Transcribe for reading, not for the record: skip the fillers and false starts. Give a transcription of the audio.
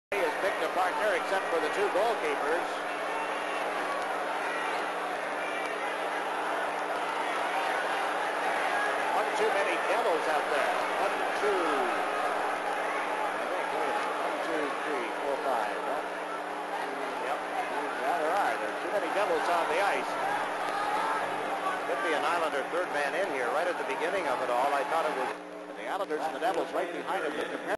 He has picked a partner except for the two goalkeepers. One too many Devils out there. 1, 2. One, two, three, four, five. Yep. Yeah, there are. There are too many Devils on the ice. Could be an Islander third man in here right at the beginning of it all. I thought it was the Islanders and the Devils right behind him.